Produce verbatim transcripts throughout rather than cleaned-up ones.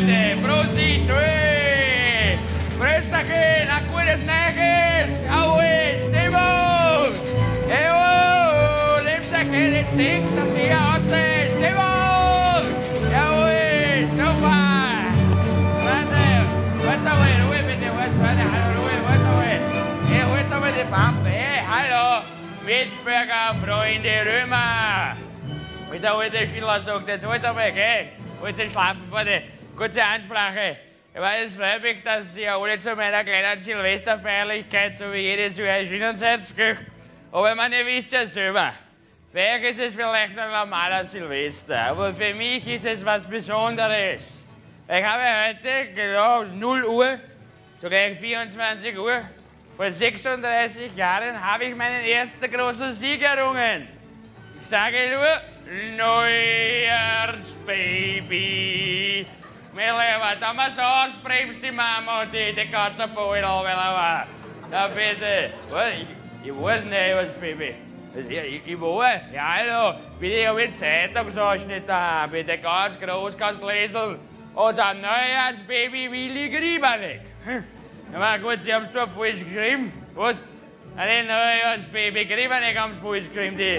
Freunde. Prosit. Ui. Prösterchen, ein gutes Neues. Aue, Stimmung. Jawohl, nehmt euch keine Zinkt und sie aussehen. Stimmung. Jawohl, super. Warte, warte mal, Ruhe bitte, warte, warte, hallo, Ruhe, warte mal. Hey, hol's aber die Pampe, hey, hallo. Mitbürger, Freunde, Römer. Wie der alte Schiller sagt, jetzt hol's aber, gell. Hol's den Schlafen vor die kurze Ansprache. Ich weiß, es freut mich, dass ihr alle zu meiner kleinen Silvesterfeierlichkeit, so wie jedes Jahr erschienen seid. Aber ich meine, ihr wisst ja selber, für euch ist es vielleicht ein normaler Silvester, aber für mich ist es was Besonderes. Ich habe heute, genau null Uhr, so gleich vierundzwanzig Uhr, vor sechsunddreißig Jahren habe ich meinen ersten großen Sieg errungen. Ich sage nur, Neujahrsbaby. Mein Lieber, da man so ausbremst die Mama und die, die ganze Beule runter. Ja, bitte. Was? Ich, ich weiß nicht, was, Baby. Ich, ich, ich weiß. Ja, hallo. Bitte, ich habe einen Zeitungsausschnitt da. Bitte, ganz groß, kannst lesen. Unser Neujahrsbaby Willi Griebernick. Ja, gut, Sie haben es zwar falsch geschrieben. Was? Ein Neujahrsbaby Griebernick haben es falsch geschrieben, die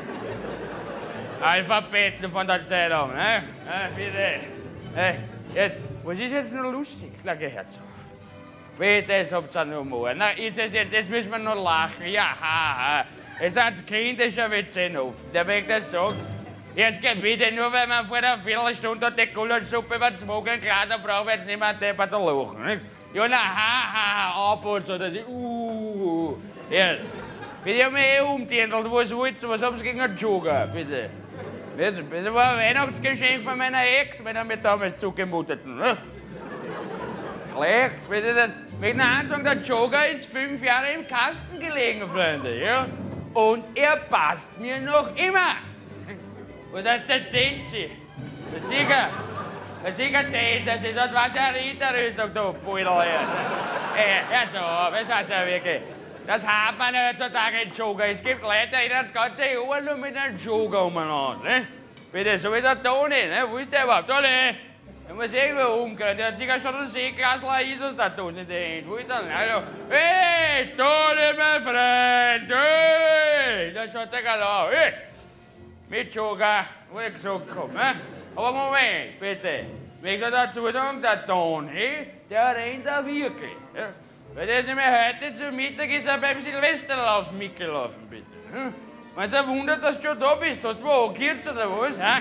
Alphabeten von der Zeitung. Ne? Ja, bitte. Hey. Jetzt, was ist jetzt noch lustig, kleiner Herzog? Bitte, jetzt habt ihr noch Humor. Na, ist es jetzt, jetzt müssen wir noch lachen. Ja, haha. Jetzt hat's kindischer Witze auf. Der Weg, der sagt, jetzt geht bitte, nur weil man vor einer Viertelstunde die Gulaschsuppe über den Smoken klar, da brauchen wir jetzt nicht mehr einen Deppert lachen. Nicht? Ja, na, haha, Abputz oder die, uh. Ja. Bitte, ich hab mich eh umtendelt. Was wollt's, was haben Sie gegen einen Jogger, bitte? Das war ein Weihnachtsgeschenk von meiner Ex, wenn er mir damals zugemutet hat. Schlecht, bitte. Ich möchte noch sagen, der Joker ist fünf Jahre im Kasten gelegen, Freunde. Ja? Und er passt mir noch immer. Was heißt der Tenzi? Der Sieger. Der Sieger Ten, das ist, als was eine Ritterrüstung, du Pudel. Hey, hör so auf, das hat's ja wirklich. Das hat man ja heutzutage einen Joker. Es gibt Leute, die das ganze Jahr nur mit einem Joker umeinander. Ne? Bitte, so wie der Toni. Ne? Wo ist der überhaupt? Toni! Der muss irgendwo umgehen. Der hat sicher schon ein Seeglasl Isus da tun in der Hand. Wo ist der denn? Also, hey, Toni, mein Freund! Hey! Da schaut der genau. Hey! Mit Joker, wo ich gesagt habe. Ne? Aber Moment, bitte. Ich möchte dazu sagen, der Toni, der rennt da wirklich. Ja? Weil der ist nämlich heute zum Mittag ist er beim Silvesterlauf mitgelaufen, bitte. Hm? Wenn es ein Wunder, dass du schon da bist, hast du wo angekürzt oder was? Ja,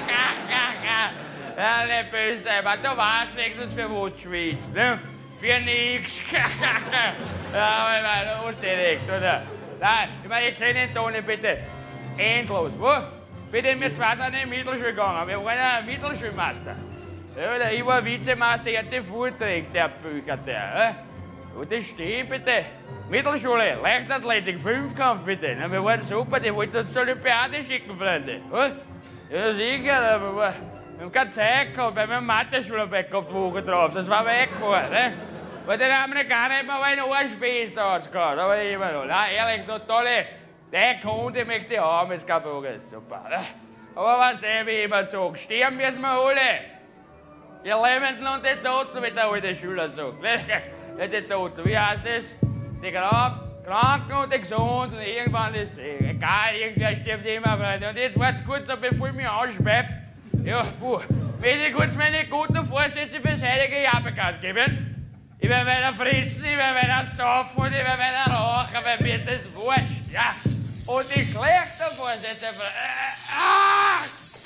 nicht böse, aber du weißt wenigstens für was du schwitzt, ne? Für nix. Ja, aber ich meine, du musst direkt, oder? Nein, ich meine, ich kenne den Toni, bitte. Endlos, wo? Bitte, wir zwei sind in die Mittelschule gegangen, wir waren ja Mittelschulmeister. Ja, ich war Vizemeister, jetzt im Vorträg, der Bücher, der. Wo das steht, bitte? Mittelschule, Leichtathletik, Fünfkampf, bitte. Na, wir waren super, die wollten uns zur Olympiade schicken, Freunde. Was? Ja, sicher, aber wir haben keine Zeit gehabt, weil wir eine Mathe-Schule gehabt, Woche drauf. Das war weggefahren, ne? Weil dann haben wir gar nicht mehr einen Arschfest ausgehauen. Aber immer noch. Nein, ehrlich, tolle, der Kunde möchte ich haben, ist keine Frage. Super, ne? Aber was der wie immer sagt, sterben müssen wir alle. Die Lebenden und die Toten, wie der alte Schüler sagt. Nicht die Toten, wie heißt das? Die Kranken und die Gesunden, irgendwann ist es egal, irgendwer stirbt immer, Freunde. Und jetzt wart's kurz noch, bevor ich mich ausschweib. Ja, puh. Will ich kurz meine guten Vorsätze fürs heutige Jahr bekannt geben? Ich werde weiter fressen, ich werde weiter saufen und ich werde weiter rauchen, weil mir ist das wurscht, ja. Und die schlechten Vorsätze... Äh, ah!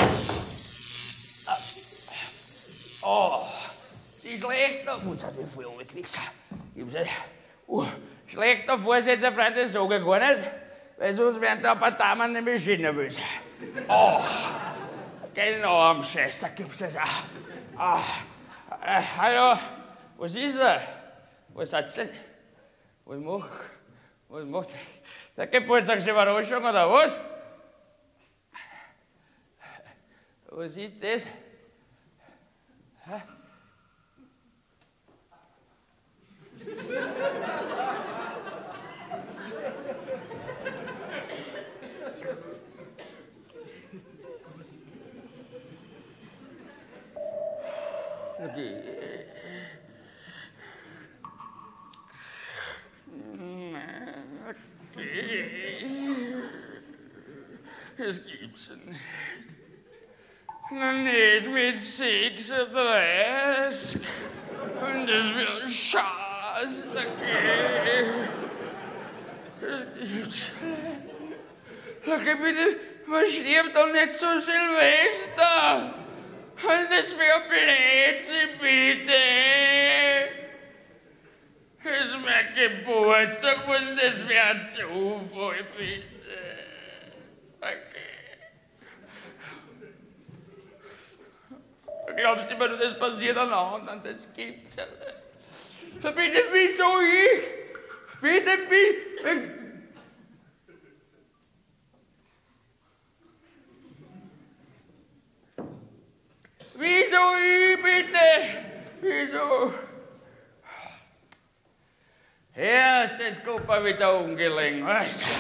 Oh, die schlechten... Muss hat mich voll runtergewichst. Uh, schlechter Vorsätze, Freunde, sage ich gar nicht, weil sonst werden da ein paar Damen nämlich schon nervös. Oh, genau am Scheiß, da gibt's das auch. Ah, äh, hallo, was ist da? Was hat's denn? Was macht? Was macht? Der Geburtstagsüberraschung oder was? Was ist das? Hä? Okay. Okay. Das gibt's nicht. Na nicht mit sechsunddreißig. Und das wird Schatz, okay. Das gibt's nicht. Okay, bitte, man stirbt doch nicht zu Silvester. Und das wäre Blödsinn, bitte. Das ist mein Geburtstag und das wäre ein Zufall, bitte. Okay. Glaubst du immer nur, das passiert an anderen? Das gibt's ja nicht. So, bitte, wieso ich? Bitte, bitte. Wieso ich, bitte? Wieso? Erst das kommt mir wieder ungelegen, weißt du?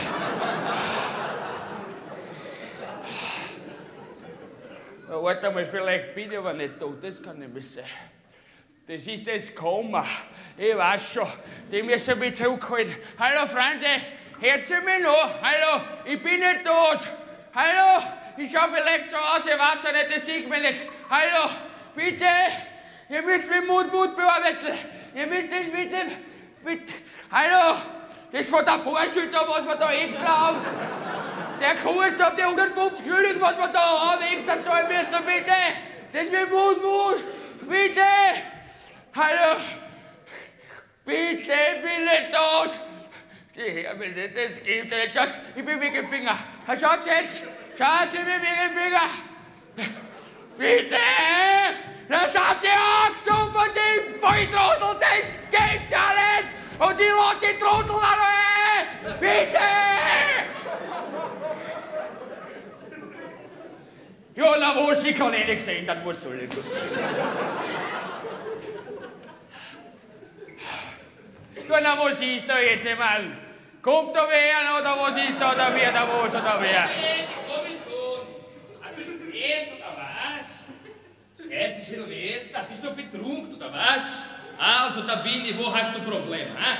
Warte mal, vielleicht bin ich aber nicht tot, das kann nicht mehr sein. Das ist das Koma. Ich weiß schon, die müssen mich zurückhalten. Hallo Freunde, hört ihr mich noch? Hallo, ich bin nicht tot. Hallo, ich schau vielleicht zu Hause, ich weiß ja nicht, das sieht man nicht. Hallo, bitte, ihr müsst mit Mut, Mut bearbeiten. Ihr müsst das mit dem, mit, hallo, das von der Vorschütter, was man da extra auf. Der Kurs hat die hundertfünfzig Schilling, was wir da haben, extra zahlen müssen, bitte. Das mit Mut, Mut, bitte. Hallo, bitte, bin nicht tot. Die Herr will nicht, das gibt es nicht. Schaut, ich bewege den Finger. Schaut jetzt, schaut, ich bewege den Finger. Bitte! Das habt ihr auch schon von dem Volltrottel, das gibt's ja nicht! Und die lassen die Trottel alle! Bitte! Ja, na wo, sie kann eh nicht sehen, dann muss soll ich das sehen. Ja, na wo siehst du jetzt einmal? Kommt da wer, oder was ist da, da wer, da was, oder wer? Scheiße, Silvester, bist du betrunken oder was? Also, da bin ich, wo hast du Probleme, ha?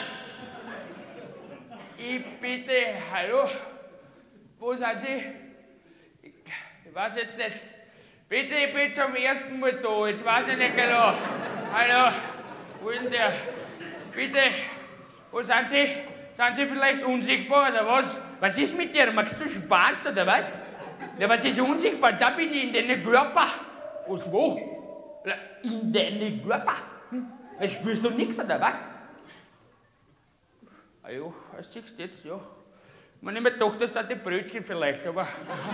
Ich bitte, hallo? Wo sind Sie? Ich, ich weiß jetzt nicht. Bitte, ich bin zum ersten Mal da, jetzt weiß ich nicht genau. Hallo? Wo ist denn der? Bitte, wo sind Sie? Sind Sie vielleicht unsichtbar oder was? Was ist mit dir? Machst du Spaß oder was? Ja, was ist unsichtbar? Da bin ich in deinem Körper. Was, wo? In deinem Körper? Hm? Spürst du nichts, oder was? Ah ja, was siehst du jetzt, ja. Man immer gedacht, das sind die Brötchen vielleicht, aber...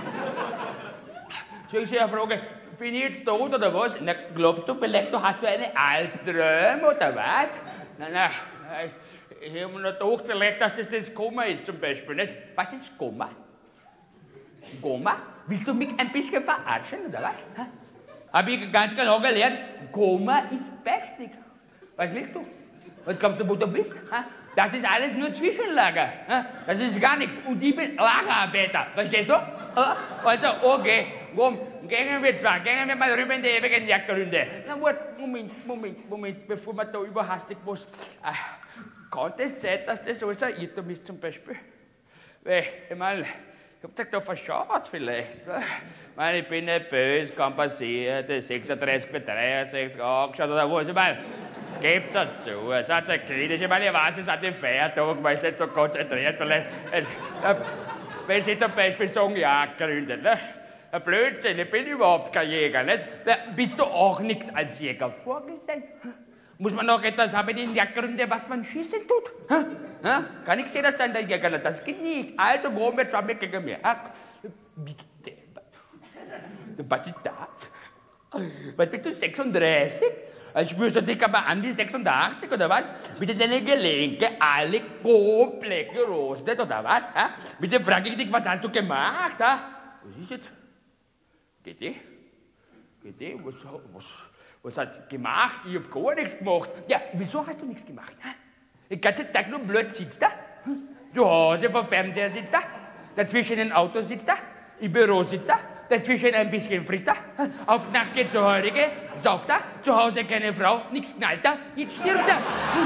Soll ich Sie eine Frage, bin ich jetzt tot, oder was? Na, glaubst du vielleicht, du hast du eine Albtraum, oder was? Nein, nein, nein. Ich habe mir noch gedacht, vielleicht, dass das das Koma ist, zum Beispiel, nicht? Was ist Koma? Koma? Willst du mich ein bisschen verarschen, oder was? Ha? Habe ich ganz genau gelernt, Koma ist Beistrick. Was willst du? Was glaubst du, wo du bist? Ha? Das ist alles nur Zwischenlager. Ha? Das ist gar nichts. Und ich bin Lagerarbeiter. Verstehst du? Also, okay. Komm, gehen wir zwar, gehen wir mal rüber in die ewigen Jagdrunde. Na, warte, Moment, Moment, Moment, bevor wir da überhastig was. Ah, kann das sein, dass das alles ein Irrtum ist, zum Beispiel? Weil, ich meine, ich hab dich da verschaut vielleicht. Ich meine, ich bin nicht böse, kann passieren, sechsunddreißig für dreiundsechzig angeschaut oder was. Ich meine, gebt's uns zu, seid ihr kritisch. Ich meine, ich weiß, es ist ein Feiertag, man ist nicht so konzentriert vielleicht. Es, äh, wenn Sie zum Beispiel sagen, Jagdgründe, ne? Ein Blödsinn, ich bin überhaupt kein Jäger, nicht? Na, bist du auch nichts als Jäger vorgesehen? Muss man noch etwas haben in Jagdgründe, was man schießen tut? Ha? Ha? Kann ich sehen, dass sein der Jäger, das geht nicht. Also kommen wir zwar mit gegen mir. Bitte. Was ist das? Was bist du, sechsunddreißig? Also spürst du dich aber an wie sechsundachtzig, oder was? Bitte deine Gelenke alle komplett gerostet, oder was? Ha? Bitte frage ich dich, was hast du gemacht? Ha? Was ist jetzt? Geht eh? Geht eh? Was, was, was hast du gemacht? Ich hab gar nichts gemacht. Ja, wieso hast du nichts gemacht? Ha? Den ganzen Tag nur blöd sitzt da? Zu Hause vom Fernseher sitzt da? Dazwischen im Auto sitzt da? Im Büro sitzt da? dazwischen ein bisschen frisst er, auf Nacht geht zur Heurige, sauft er, zu Hause keine Frau, nichts knallt er, jetzt stirbt er.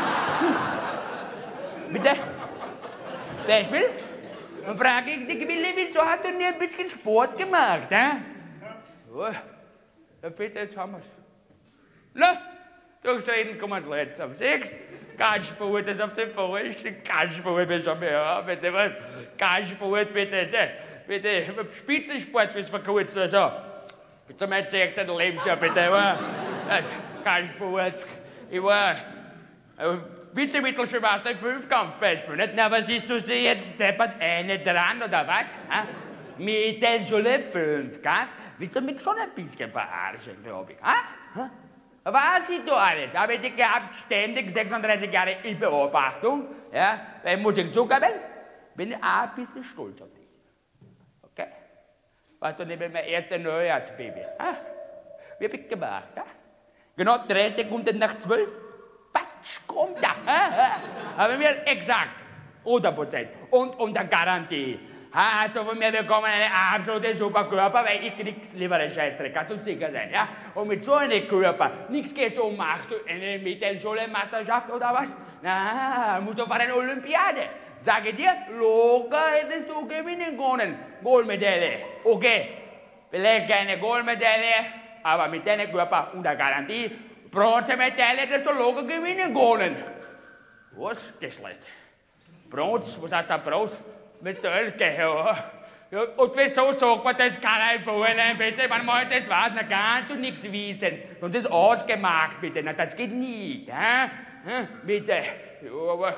Bitte? Beispiel? Dann frage ich dich, Willi, wieso hast du nie ein bisschen Sport gemacht, hä? Ja, ja bitte, jetzt haben wir's. Na, durch Schäden kommen Leute zum Sechsten. Galsport, das auf dem falschen Galsport, bis am ja, bitte, was? Galsport, bitte, bitte, Spitzensport bis vor kurzem, also. Bis zu meinem sechzehnten Lebensjahr, bitte, war. Galsport, ich war Vize-Mittelschulmeister im Fünfkampfbeispiel, nicht? Na, was ist du jetzt deppert eine dran, oder was? Ha? Mittelschule Fünfkampf, willst du mich schon ein bisschen verarschen, glaube ich, ha? ha? Was ich da alles? Habe ich dich gehabt, ständig sechsunddreißig Jahre in Beobachtung, ja, weil ich muss ich zugeben, bin ich auch ein bisschen stolz auf dich. Okay? Warst du neben mein erstes Neujahrsbaby? Ha? Wie hab ich gemacht? Ha? Genau drei Sekunden nach zwölf, patsch, kommt da. Ha? Ha? Habe mir exakt, hundert Prozent und unter Garantie. Ha, hast du von mir bekommen einen absoluten super Körper, weil ich krieg's lieber einen Scheißdreck, kannst du sicher sein, ja? Und mit so einem Körper, nichts gehst du und machst du eine Mittelschule-Meisterschaft oder was? Na, musst du für eine Olympiade. Sage dir, locker hättest du gewinnen können. Goldmedaille, okay. Vielleicht keine Goldmedaille, aber mit deinem Körper unter Garantie, Bronzemedaille hättest du locker gewinnen können. Was? Geschlecht. Bronze, was hat der Bronze? Metall, ja. Ja. Und wieso sagt man das keiner empfohlen, bitte? Wenn man das weiß, dann kannst du nichts wissen. Und das ausgemacht, bitte. Na, das geht nicht, hä? Hä? Bitte. Ja, aber.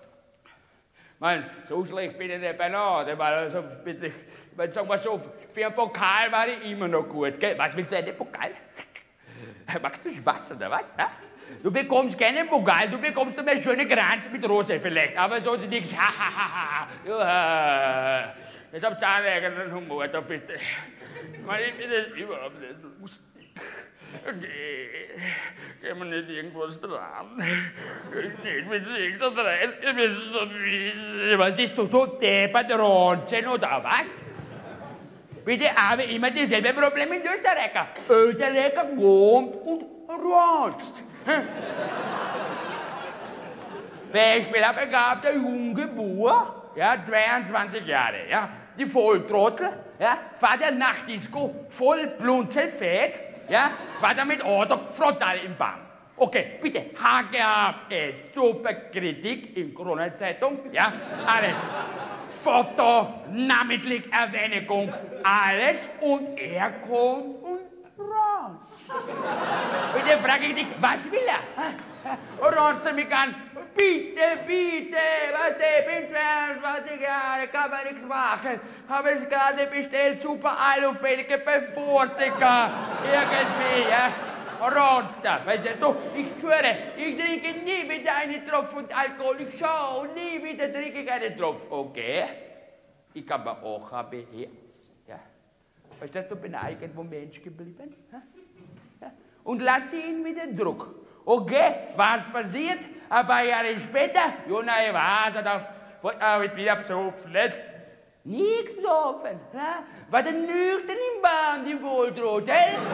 Man, so schlecht bin ich nicht beieinander. Also, bitte. Ich sagen wir so, für einen Pokal war ich immer noch gut, gell? Was willst du denn, Pokal? Machst du Spaß, oder was? Hä? Du bekommst keinen Pokal, du bekommst nur eine schöne Kranz mit Rose vielleicht, aber so nichts. Ja, das habt ihr einen eigenen Humor, da bitte. Ich meine, ich bin das überhaupt nicht lustig. Okay, gehen wir nicht irgendwas dran. Nicht mit sechsunddreißig, wir sind so wie... Was ist du, du deppert Ronzen oder was? Bitte habe immer dieselbe Problem in Österreicher. Österreicher kommt und ronzt. Beispiel habe ich gehabt, der junge Bauer, ja, zweiundzwanzig Jahre, ja, die Volltrottel, ja, fahrt der Nachtdisco, voll blunzelfett, ja, fahrt er mit Auto frontal im Bahn. Okay, bitte, H gehabt es, super Kritik in Kronenzeitung, ja, alles. Foto, namentlich Erwähnung, alles und er kommt und ronzt. Bitte frage ich dich, was will er? Ronzt er mich an? Bitte, bitte, was ich bin zweiundzwanzig Jahre, kann man nichts machen. Habe es gerade bestellt, super Alufelge bei Forstiker. Irgendwie, ja. Ronzt er, weißt du, ich schwöre, ich trinke nie wieder einen Tropfen Alkohol, ich schau, nie wieder trinke ich einen Tropfen, okay? Ich habe auch ein Herz, ja. Verstehst du, bin irgendwo Mensch geblieben, ja? Und lasse ihn wieder Druck. Okay, was passiert? Ein paar Jahre später, ja, na, ich weiß, da wird wieder besoffen, nicht? Nichts besoffen, ja? War der nüchtern im Bahn, die Volltrottel?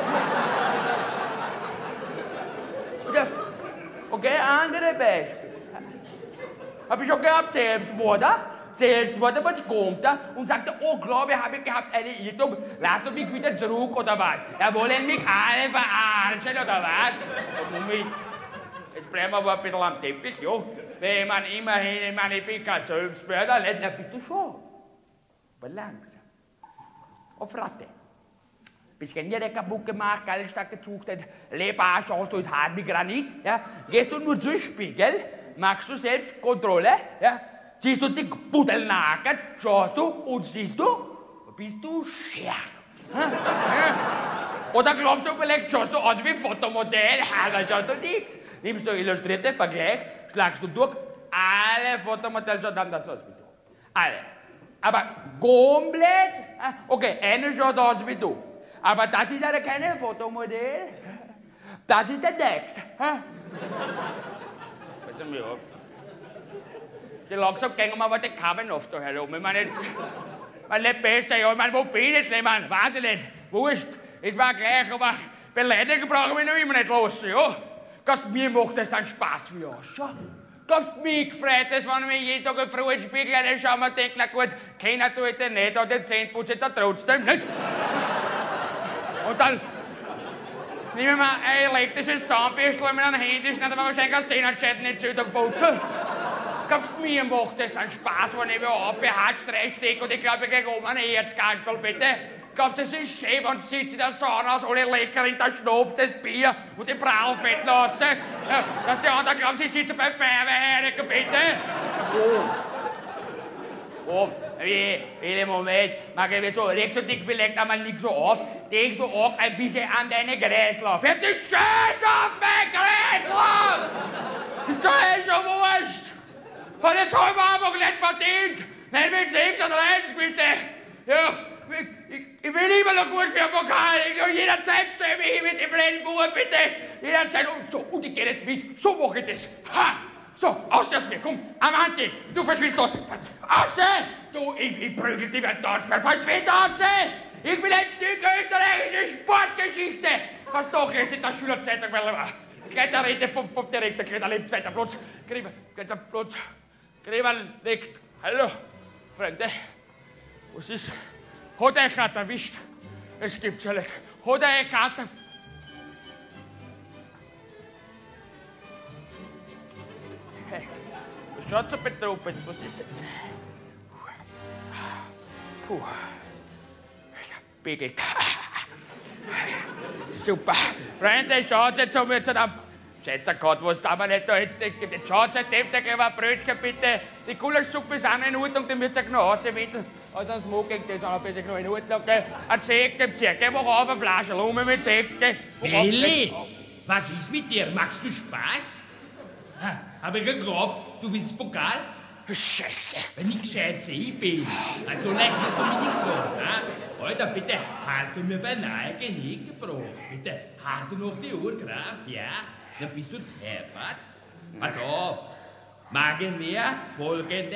Okay, andere Beispiel. Habe ich schon gehabt, Selbstmorder. Selbstmorder, was kommt da und sagt, oh, glaube, habe ich gehabt, eine Irrtum, lass du mich wieder zurück, oder was? Ja, wollen mich alle verarschen, oder was? Moment, jetzt bleiben wir aber ein bisschen am Teppich, ja. Wenn man immerhin, ich meine, ich bin kein Selbstmörder, na, bist du schon. Aber langsam. Auf Ratte. Bisschen Niere kaputt gemacht, geil stark gezuchtet, Leber schaust du ins hart wie Granit, ja? Gehst du nur zum Spiegel, machst du Selbstkontrolle, ja? Siehst du dich pudelnackert, schaust du und siehst du, bist du scher. Ja? Oder glaubst du vielleicht, schaust du aus wie ein Fotomodell, ja, da schaust du nichts. Nimmst du illustrierte Vergleich, schlagst du durch, alle Fotomodelle schauen anders aus wie du. Alle. Aber komplett, okay, eine schaut aus wie du. Aber das ist ja kein Fotomodell. Das ist der Text. Pass mir auf. So langsam gehen wir aber die Kabel auf da herum. Ich meine, jetzt, man lebt besser, ja. Ich meine, wo bin ich jetzt, ich meine, weiß ich nicht. wurscht, ist mir gleich, aber beleidigen brauchen wir noch immer nicht lassen, ja? Ganz mir macht das einen Spaß wie auch schon. Ganz mich gefreut, dass wenn ich mich jeden Tag früh in den Spiegel reinschaue und denke, na gut, keiner tut den nicht, aber den Zehn putze ich da trotzdem nicht. Und dann nehmen wir ein elektrisches Zahnbürstel mit einem Handy, schneiden wir wahrscheinlich eine Sehnenscheiden nicht zu, dann putzen. Ganz mir macht das einen Spaß, wenn ich mich auf für Hartstress stecke und ich glaube, ich kriege oben einen Erzkastel, bitte. Glaubst du, das ist schön, wenn du sitzt in der Sauna, aus alle lecker in der Schnaps, das Bier und die Brauenfett lassen, ja, dass die anderen glauben, sie sitzen beim Feuerwehrheiligen, bitte? Oh, oh, wie, wie Moment, mag ich wieso, regst du dich vielleicht einmal nicht so auf, denkst du auch ein bisschen an deine Kreislauf. Hör die Scheiße auf mein Kreislauf! Ist doch eh schon wurscht! Und das hab ich einfach nicht verdient! Nicht mit sechsunddreißig, bitte! Ja, ich, ich, ich will immer noch gut für den Pokal. Ich will jederzeit stelle mich hin mit dem blöden Bauern, bitte. Jederzeit. Und, so, und ich gehe nicht mit. So mache ich das. Ha! So, aus aus mir. Komm, Amanti, du verschwindest aus. Aus! Du, ich, ich prügel dich wieder aus. Verschwind aus! Ich bin ein Stück österreichische Sportgeschichte. Was doch erst in der Schülerzeitung, weil er war. Gleich der Rede vom, vom Direktor, gleich der Lebensweiter Platz. Gräber, gleich der Platz. Gräber legt. Hallo, Freunde. Was ist? Hat euch gerade erwischt? Es gibt's ja nicht. Hat euch gerade erwischt? Hey, was schaut so betrunken? Was ist das? Puh. Biegelt. Super. Freunde, schaut jetzt um jetzt am. Scheiße Gott, was da man nicht da jetzt. Jetzt schaut seitdem, sag ich mal, Brötchen bitte. Die Gulaschsuppe ist auch noch in Ordnung, die müsst ihr noch rauswindeln. Also ein Smoking, das ist auch für sich noch in Ordnung. Ein Sekt gibt's hier. Geh mal rauf, eine Flasche Lume mit Sekt. Nelly, was ist mit dir? Magst du Spaß? Ha, hab ich geglaubt, du willst Pokal? Scheiße. Wenn ich Scheiße ich bin, also leicht ist du mir nichts los, ha? Alter, bitte, hast du mir beinahe Genick gebrochen? Bitte, hast du noch die Urkraft, ja? Dann bist du deppert. Pass auf, machen wir folgende.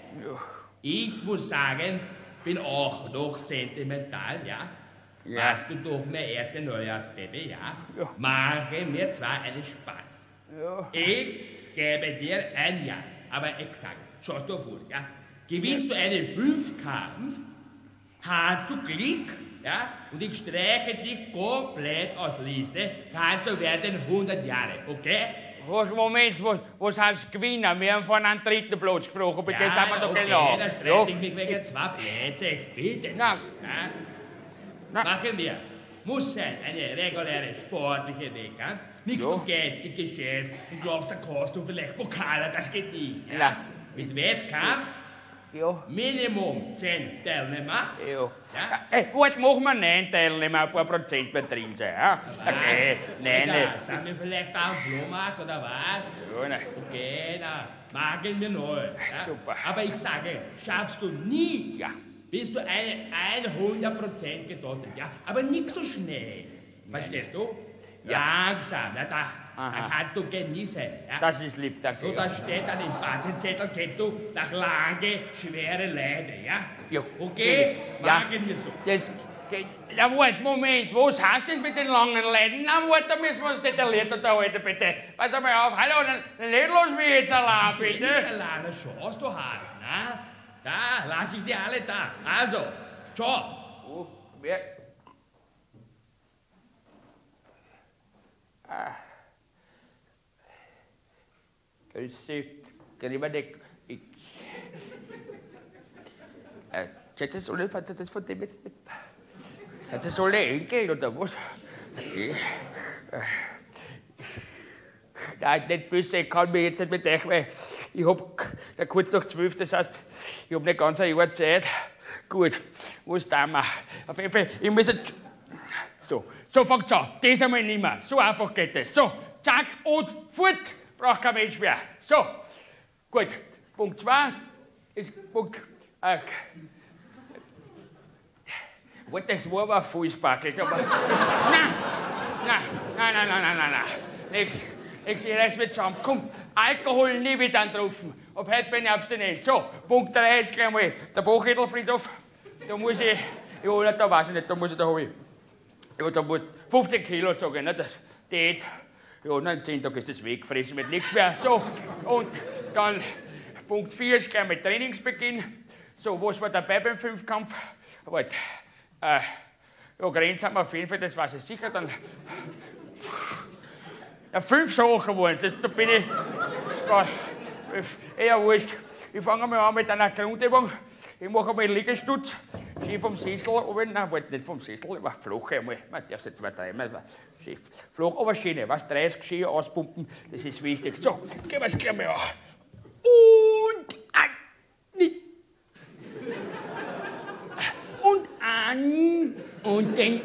Ich muss sagen, bin auch noch sentimental, ja? Ja. Warst du doch mein erstes Neujahrsbaby, ja? Ja. Machen wir zwar einen Spaß. Ja. Ich gebe dir ein Jahr, aber exakt, schaust du vor, ja? Gewinnst ja. du einen Fünfkampf, hast du Glück, ja? Und ich streiche dich komplett aus Liste, kannst du werden hundert Jahre, okay? Was, Moment, was, was heißt Gewinner? Wir haben von einem dritten Platz gesprochen, bei ja, dem sind wir doch okay, genau. Da streite ich mich wegen zwei Plätze, ich bitte. Na. Ja? Na. Machen wir. Muss sein, eine reguläre sportliche Wettkampf. Nichts, du gehst in Geschäft und glaubst, da kannst du vielleicht Pokale, das geht nicht. Ja? Na. Mit Wettkampf, ja. Minimum zehn Teilnehmer. Ja. Ja? Hey, gut, machen wir neun Teilnehmer, ein paar Prozent mehr drin sein. Ja? Okay, nein, nicht. Sind wir vielleicht auch am Flohmarkt oder was? Ja, nein. Okay, na, machen wir neu. Ja? Super. Aber ich sage, schaffst du nie, ja. bist du eine hundert Prozent gedottet, ja? Aber nicht so schnell. Verstehst du? Ja. Langsam, ja, da, da kannst du genießen. Ja? Das ist lieb, danke. So, da steht dann im Patenzettel, kennst du, nach lange, schwere Leide, ja? Ja. Okay? Ja. Machen wir so. Das, ja, was, Moment, was heißt das mit den langen Leiden? Na, warte, da müssen wir uns detailliert unterhalten, bitte. Pass mal auf, hallo, dann, dann nicht los mich jetzt allein, bitte. Nicht allein, schaust du halt, na? Da, lass ich die alle da. Also, ciao. Oh, wer? Ah. Grüß Sie, Gräber, ich... Äh, seid das alle, seid das von dem jetzt nicht... Seid das alle Enkel oder was? Ich, äh, nein, nicht böse, ich kann mich jetzt nicht mit euch, weil ich hab da kurz nach zwölf, das heißt, ich hab nicht ganz ein Jahr Zeit. Gut, was tun wir? Auf jeden Fall, ich muss jetzt... So, so fängt's an, das einmal nicht mehr. So einfach geht das. So, zack und fort, braucht kein Mensch mehr. So, gut, Punkt zwei ist Punkt... Äh, Warte, das war aber fußbackelt, aber... Nein, nein, nein, nein, nein, nein, nein, nein. Nix, nix, ich reiß mich zusammen. Komm, Alkohol nie wieder antrufen. Ab heute bin ich abstinent. So, Punkt drei ist gleich mal der Bachhädelfriedhof. Da muss ich... Ja, da weiß ich nicht, da muss ich, da hab ich... Ja, da muss fünfzehn Kilo, sag ich, ne? Das Diät. Ja, nach zehn Tagen ist das weggefressen mit nichts mehr. So, und dann Punkt vier ist gleich mit Trainingsbeginn. So, was war dabei beim Fünfkampf? Halt, äh, ja, Grenzen haben wir auf jeden Fall, das weiß ich sicher. Dann, ja, fünf Sachen waren es. Da bin ich ja, eher wurscht. Ich fange mal an mit einer Grundübung. Ich mache einmal Liegestütz. Ski vom Sessel, aber nein, wollte nicht vom Sessel, aber flache einmal. Man darf es nicht übertreiben. Flach, aber schöne, was? dreißig Ski auspumpen, das ist wichtig. So, gehen wir es gleich mal an. Und an. Und an. Und den.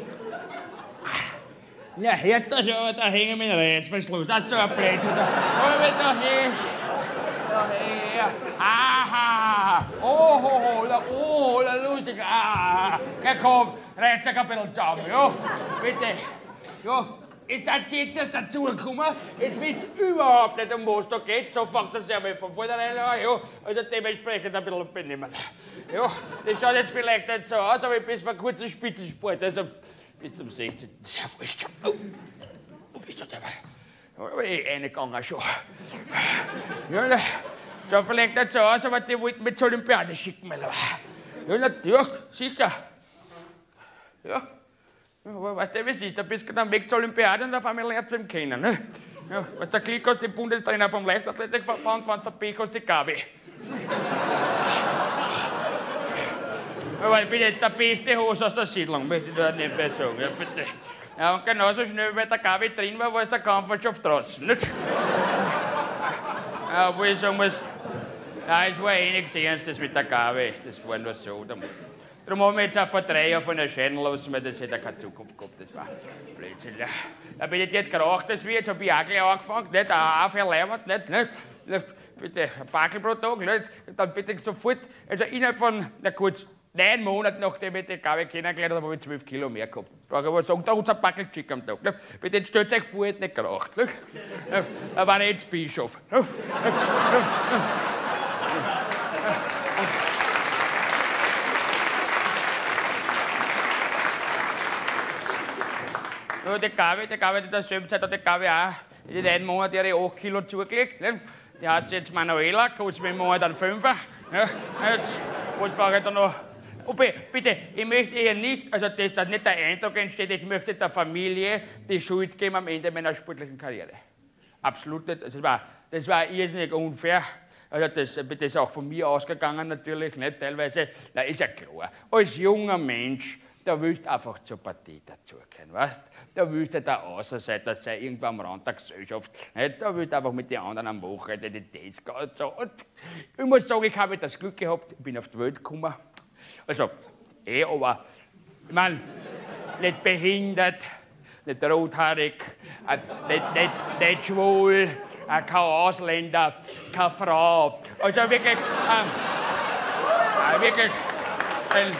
Ja, hört das aber, da hängen wir den Reißverschluss. Das ist so ein Blödsinn. Da hol ich da her. Da her. Aha. Oh, ho, ho, la, oh, la, lustig. Ah. Ja, komm, reiß dich ein bisschen zusammen, ja? Bitte. Ja, es sind jetzt erst dazugekommen. Es wisst überhaupt nicht, um was da geht. So fängt das ja mal von vornherein an. Ja, also dementsprechend ein bisschen benehmen. Ja, das schaut jetzt vielleicht nicht so aus, aber ich bin vor kurzem Spitzensport. Also bis zum sechzehnten Das ist ja wurscht. Oh, wo bist du dabei? Ja, aber eh reingegangen schon. Ja, da schaut vielleicht nicht so aus, aber die wollten mich zur Olympiade schicken. Ja, natürlich, sicher. Ja. Ja, aber weißt du, wie es ist? Da bist du dann weg zur Olympiade und auf einmal lernst du ihn kennen. Ne? Ja, wenn du Glück hast, den Bundestrainer vom Leichtathletikverband, wenn du Pech hast, die Gabi. Aber ich bin jetzt der beste Hose aus der Siedlung, möchte ich da nebenbei sagen. Ja, bitte. Ja, und genauso schnell, wie der Gabi drin war, war es der Kampfmannschaft draußen. Nicht? Ja, wo ich sagen muss, ja, es war eh nichts Ernstes mit der Gabi. Das war nur so. Darum haben wir jetzt auch vor drei Jahren von der scheiden lassen, weil das hätte keine Zukunft gehabt. Das war Blödsinn. Ja. Da bin ich nicht geraucht, das wie, jetzt habe ich auch gleich angefangen. Nicht, auch für Leibwand, nicht, nicht. Bitte, ein Backel pro Tag, nicht. Dann bitte sofort, also innerhalb von, na kurz, neun Monaten, nachdem ich die Gabi kennengelernt habe, habe ich zwölf Kilo mehr gehabt. Da kann ich aber sagen, da hat es ein Backel Chick am Tag. Nicht. Bitte, jetzt stellt euch vor, ich hätte nicht geraucht. Nicht. Da war ich jetzt Bischof. Nicht. Ja, die Gabi, die Gabi, in derselben Zeit hat die Gabi auch in den einen Monat ihre acht Kilo zugelegt. Ne? Die heißt jetzt Manuela, kostet mir im Monat einen Fünfer. Ja, jetzt, was brauche ich da noch? Oh, bitte, ich möchte ihr nicht, also dass da nicht der Eindruck entsteht, ich möchte der Familie die Schuld geben am Ende meiner sportlichen Karriere. Absolut nicht. Das war, das war irrsinnig unfair. Also das, das ist auch von mir ausgegangen natürlich, nicht teilweise. Na, ist ja klar. Als junger Mensch, da willst du einfach zur Partie dazugehören, weißt? Da willst du der Außenseiter sein, irgendwo am Rand der Gesellschaft. Nicht? Da willst du einfach mit den anderen am Wochenende in die Dates gehen und so. Und ich muss sagen, ich habe das Glück gehabt, ich bin auf die Welt gekommen. Also, eh, aber, ich meine, nicht behindert, nicht rothaarig, äh, nicht, nicht, nicht schwul, äh, kein Ausländer, keine Frau. Also wirklich, ähm, äh, wirklich, äh,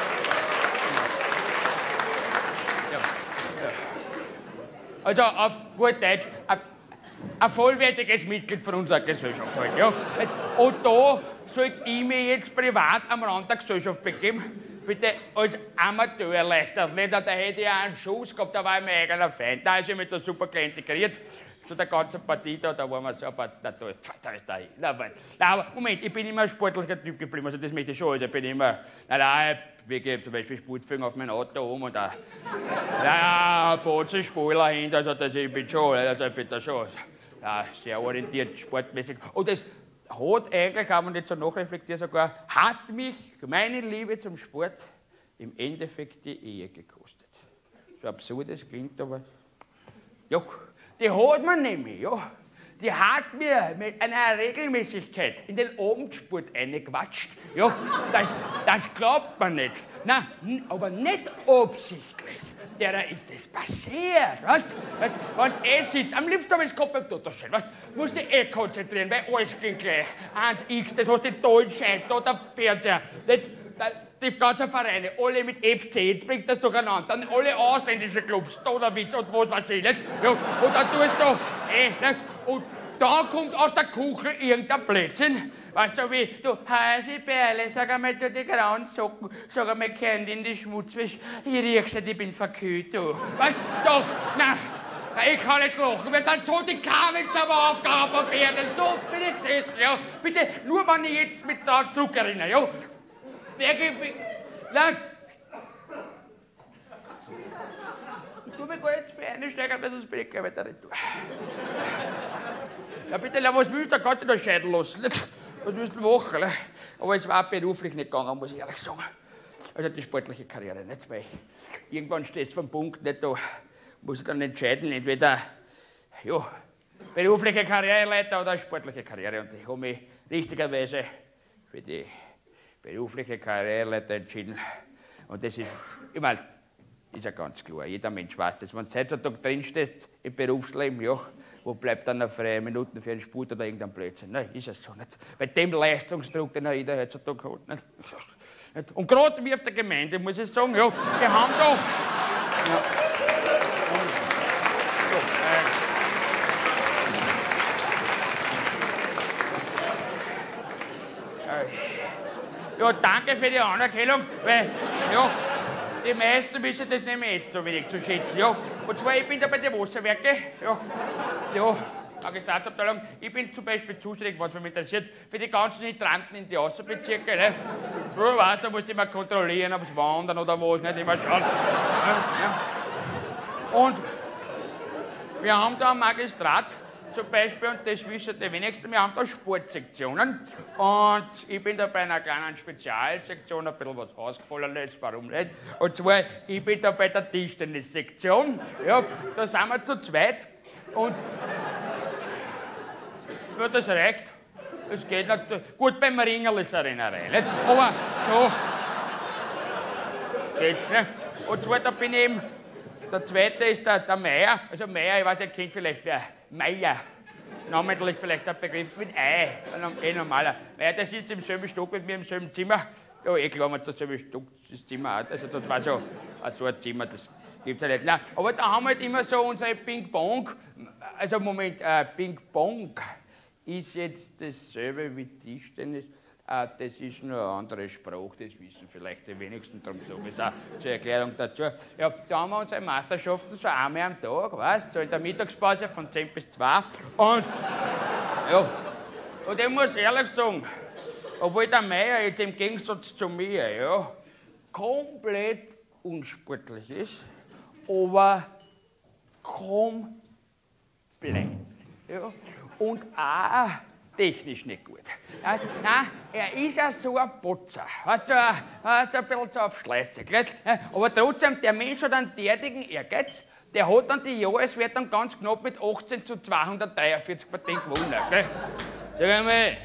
Also auf gut Deutsch, ein, ein vollwertiges Mitglied von unserer Gesellschaft halt, ja. Und da sollte ich mich jetzt privat am Rand der Gesellschaft begeben, bitte als Amateurleichtathleter, da hätte ich auch einen Schuss gehabt, da war ich mein eigener Feind. Da ist ich mit da super klein integriert, zu der ganzen Partie da, da waren wir so, aber da, da, da ist der, da, da, Moment, ich bin immer ein sportlicher Typ geblieben, also das möchte ich schon, also ich bin immer, na, na, wie zum Beispiel Spurtführung auf mein Auto um und da, ja, Bozen-Spoiler hinter, also das, ich bin schon, also ich bin da schon, ja, sehr orientiert, sportmäßig. Und das hat eigentlich, kann man nicht so nachreflektieren sogar, hat mich meine Liebe zum Sport im Endeffekt die Ehe gekostet. So absurd es klingt, aber ja, die hat man nämlich, ja. Die hat mir mit einer Regelmäßigkeit in den Abendsport eingequatscht. Ja, das, das glaubt man nicht. Nein, aber nicht absichtlich. Der ist das passiert, weißt du? Wenn du eh sitzt, am liebsten habe ich es gehabt beim Totostellen, weißt du? Du musst dich eh konzentrieren, weil alles klingt gleich. eins X, das hast du die Dolce, da der Fernseher. Nicht, die ganzen Vereine, alle mit F C, jetzt bringst du das durcheinander. Dann alle ausländischen Clubs, Donauwitz und was weiß ich, nicht? Ja, und dann tust du, eh, nicht? Und dann kommt aus der Küche irgendein Blödsinn. Weißt du, wie, du, heiße Perle, sag einmal, du, die grauen Socken, sag einmal, kehren in die Schmutzwäsche, ich riech's nicht, ich bin verkühlt, du. Weißt du, doch, nein, ich kann nicht lachen, wir sind so die Kabels aber Aufgaben von Pferden, so bin ich gesessen, ja. Bitte, nur wenn ich jetzt mit da zurückerinnere, ja. Wer gibt, nein. Ich tu mir gar jetzt bei einsteigen, weil sonst bin ich gleich weiter nicht durch. Ja, bitte, was willst du, da kannst du da scheiden lassen, nicht? Was willst du machen? Ne? Aber es war beruflich nicht gegangen, muss ich ehrlich sagen. Also die sportliche Karriere nicht, weil irgendwann stehst du vom Punkt nicht, da muss ich dann entscheiden, entweder ja, berufliche Karriereleiter oder sportliche Karriere. Und ich habe mich richtigerweise für die berufliche Karriereleiter entschieden. Und das ist, ich meine, ist ja ganz klar, jeder Mensch weiß das. Wenn du heutzutage drinstehst im Berufsleben, ja, wo bleibt dann noch freie Minuten für einen Sport oder irgendein Blödsinn? Nein, ist es so nicht. Bei dem Leistungsdruck, den jeder heutzutage hat. Nicht? Und gerade wie auf der Gemeinde, muss ich sagen, ja, wir haben da... Ja, ja, danke für die Anerkennung, weil, ja, die meisten wissen das nämlich so wenig zu schätzen. Ja. Und zwar, ich bin da bei den Wasserwerken, ja, ja, Magistratsabteilung. Ich bin zum Beispiel zuständig, was mich interessiert, für die ganzen Hydranten in die Außenbezirke. Ne? Du weißt, da musst du immer kontrollieren, ob es wandern oder was, nicht immer schauen. Ja, ja. Und wir haben da einen Magistrat zum Beispiel, und das wissen die wenigsten, wir haben da Sportsektionen. Und ich bin da bei einer kleinen Spezialsektion, ein bisschen was ausgefallen ist, warum nicht? Und zwar, ich bin da bei der Tischtennissektion. Ja, da sind wir zu zweit. Und ja, das reicht. Es geht natürlich. Gut, beim Ringerl ist eine Rennerei, nicht? Aber so geht's, nicht? Und zwar, da bin ich eben. Der zweite ist der, der Meier. Also Meier, ich weiß nicht, kennt vielleicht wer. Meier. Namentlich vielleicht der Begriff mit Ei. Eh normaler. Meier, das ist im selben Stock mit mir im selben Zimmer. Ja, eh klar, wenn es das selbe Stock, das Zimmer hat. Also das war so, so ein Zimmer, das gibt's ja nicht. Nein, aber da haben wir halt immer so unsere Ping-Pong. Also Moment, äh, Ping-Pong ist jetzt dasselbe wie Tischtennis. Ah, das ist nur eine andere Sprache, das wissen vielleicht die wenigsten, darum sage ich es auch zur Erklärung dazu. Ja, da haben wir unsere Meisterschaften so einmal am Tag, weißt du, so in der Mittagspause von zehn bis zwei. Und, ja, und ich muss ehrlich sagen, obwohl der Meier jetzt im Gegensatz zu mir, ja, komplett unsportlich ist, aber komplett, ja, und auch technisch nicht gut. Weißt, nein, er ist ja so ein Putzer. Weißt du, ein, ein bisschen so auf Schleißig. Aber trotzdem, der Mensch hat einen derartigen Ehrgeiz, der hat dann die Jahreswertung ganz knapp mit achtzehn zu zweihundertdreiundvierzig Prozent gewonnen. Gell? Sag einmal,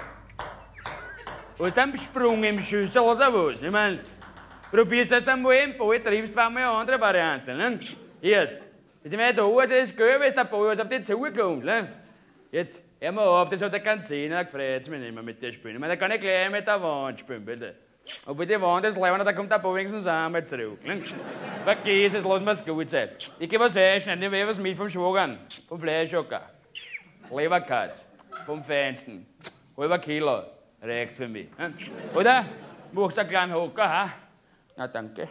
hast du einen Sprung im Schüssel oder was? Ich mein, probierst das einmal im Ball, triffst du einmal eine andere Variante. Ne? Jetzt, jetzt meine, da ist das Gelbe, ist der Ball, was auf dich zukommt. Ne? Jetzt, hör mal auf, das hat ja keinen Zehner, gefreut mich nicht mehr mit der Spielen. Ich meine, da kann ich gleich mit der Wand spielen, bitte. Obwohl die Wand ist leibend, da kommt der Ball wenigstens einmal zurück. Ne? Vergiss es, lass mir's gut sein. Ich geh was einschneiden, ich will was mit vom Schwagern, vom Fleischhocker. Leberkäse, vom Feinsten. Halber Kilo, reicht für mich. Ne? Oder? Machst du einen kleinen Hocker, ha? Na, danke.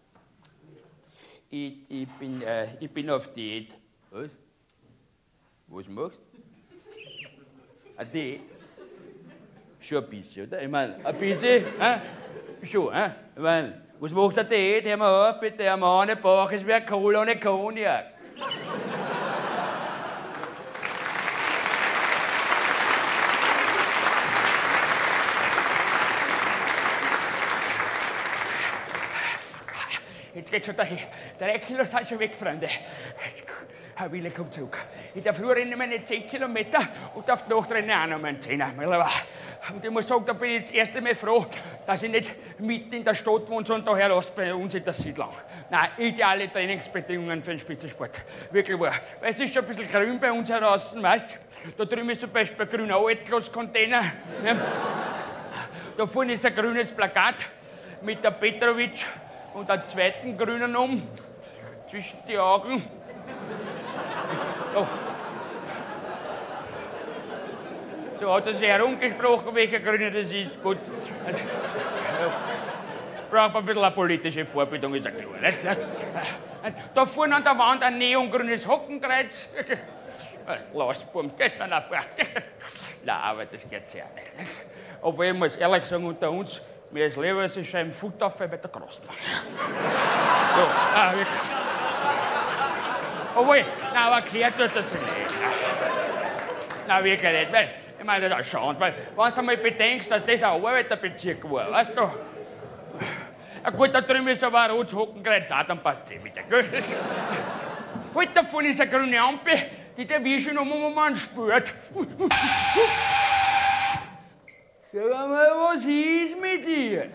Ich, ich, bin, äh, ich bin auf Diät. Was? Was machst du? Eine Diät? Schon ein bisschen, oder? Ich meine, ein bisschen, hä? Schon, hä? Ich meine, was machst du eine Diät? Hör mal auf, bitte, ein Mann ohne Bauch ist wie ein Cola ohne Cognac. Jetzt geht schon dahin. Drei Kilo sind schon weg, Freunde. Jetzt, Herr Wille kommt zurück. In der Früh renne ich meine zehn Kilometer und auf die Nacht renne ich auch noch meinen Zehner. Und ich muss sagen, da bin ich jetzt erst einmal froh, dass ich nicht mitten in der Stadt wohne, sondern daher lasst bei uns in der Siedlung. Nein, ideale Trainingsbedingungen für den Spitzensport. Wirklich wahr. Weil es ist schon ein bisschen grün bei uns heraus, weißt du? Da drüben ist zum Beispiel ein grüner Altglas-Container. Ja. Da vorne ist ein grünes Plakat mit der Petrovic und einem zweiten grünen um zwischen die Augen. Oh. So hat er sich herumgesprochen, welcher Grüne das ist. Gut. Also, braucht man ein bisschen eine politische Vorbildung, ist ja klar. Nicht? Da vorne an der Wand ein neongrünes Hockenkreuz. Lastbaum, gestern ein paar. Nein, aber das geht ja nicht, nicht. Obwohl ich muss ehrlich sagen, unter uns, mir ist lieber, es ist schon im Futtafel bei der Großbank. So, ah, wirklich. Obwohl, nein, aber gehört tut es nicht. Nein, wirklich nicht. Weil, ich meine, das ist schade, weil, wenn du einmal bedenkst, dass das ein Arbeiterbezirk war, weißt du? Ja gut, da drüben ist aber ein rotes Hockenkreuz auch, dann passt es eh wieder, gell? Halt davon ist eine grüne Ampel, die der wie schon um spürt. Sag mal, was ist mit dir?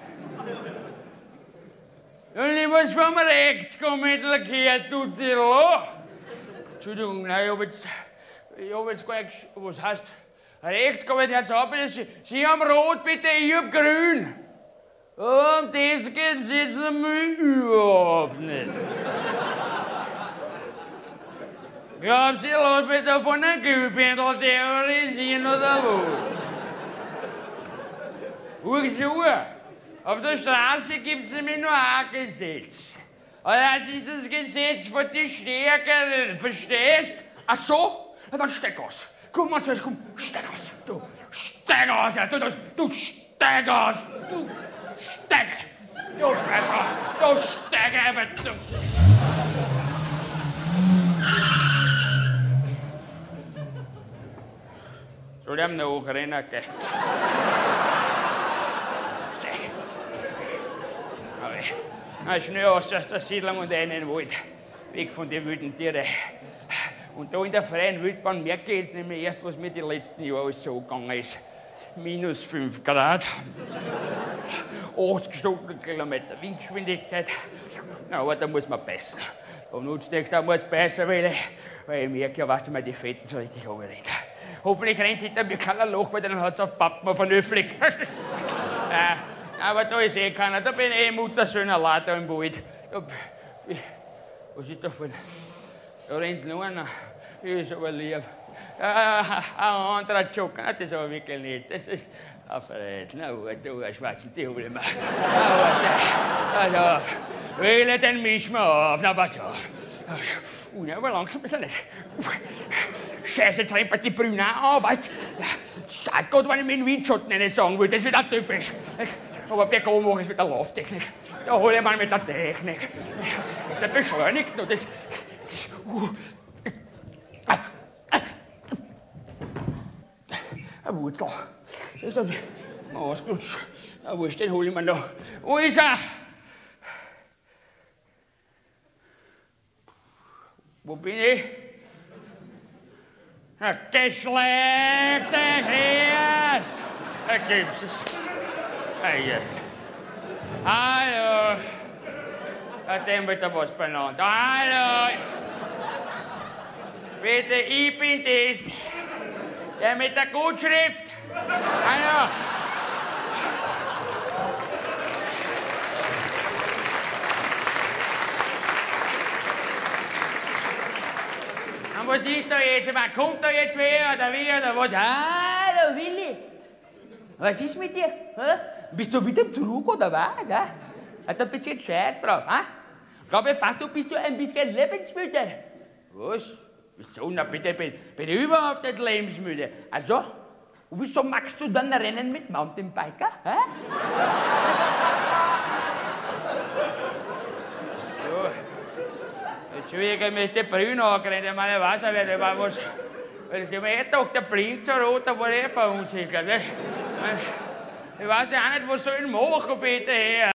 Und ich muss vom Rechtskommittel gehört, du Tirlo. Entschuldigung, nein, ich hab jetzt, ich hab jetzt gar nicht, was heißt, Rechtskommittel, Herr Zappel, Sie, Sie haben rot, bitte, ich hab grün. Um das geht's jetzt einmal überhaupt nicht. Glauben Sie, lass mich da von einem Glühbändel terrorisieren oder wo? Huch so, auf der Straße gibt's nämlich nur ein Gesetz. Und das ist das Gesetz von den Stärkeren, verstehst? Ach so? Na dann steig aus. Komm mal zuerst, komm, steig aus. Du, steig aus, ja, du, du, du steig aus. Du, steige. Du Fresser, du steige, du. Soll ich ihm nachrennen, gell? Aber schnell aus aus der Siedlung und rein in den Wald. Weg von den wilden Tieren. Und da in der freien Wildbahn merke ich jetzt nämlich erst, was mir die letzten Jahre alles so gegangen ist. Minus fünf Grad. achtzig Stundenkilometer Windgeschwindigkeit. Aber da muss man beißen. Am nutzt nichts, da muss beißen, weil ich, weil ich merke, ja, weißt du mal, die Fetten so richtig runterrennen. Hoffentlich rennt hinter mir keiner Loch, weil dann hat es auf Pappen auf einen Öfflig. äh, aber da ist eh keiner, da bin ich eh Muttersöhn allein da im Wald. Da, was ist da vorne? Da rennt noch einer. Ist aber lieb. Äh, ein anderer Joker, das ist aber wirklich nicht. Das ist aufgeregt. Na gut, du, ein schwarzen Tiefel immer. Also, wähle den mischen wir auf. Na, was so. Uh, ja, aber langsam ist er nicht. Scheiße, jetzt rempert die Brüne auch an, weißt du? Scheiße Gott, wenn ich mir den Windschatten nicht sagen will, das ist wieder typisch. Aber bergauf mache ich mit der Lauftechnik. Da hole ich mal mit der Technik. Der beschleunigt noch das. Uh. Eine Wurzel. Das ist ein Ausgerutscht. Na wurscht, den hole ich mir noch. Wo ist er? Wo bin ich? Na, geschleckt sich erst! Da gibt's es. Ah, jetzt. Hallo! Da dem wird da was beieinander. Hallo! Bitte, ich bin das. Der mit der Gutschrift. Hallo! Und was ist da jetzt? Man kommt da jetzt wer oder wie oder was? Hallo Willi! Was ist mit dir? Hä? Bist du wieder zurück oder was? Ja? Hat ein bisschen Scheiß drauf, ha? Glaube fast, du bist du ein bisschen lebensmüde. Was? Wieso? Na bitte, bin, bin ich überhaupt nicht lebensmüde. Also? Und wieso magst du dann rennen mit Mountainbiker? Hä? So. Entschuldigung, mir ist der Brüne angerannt. Ich meine, ich weiß auch nicht, der war was. Weil ich mir eh gedacht, der blinkt so rot, da war ich eh verunsichert. Ich weiß ja auch nicht, was soll ich machen, bitte her.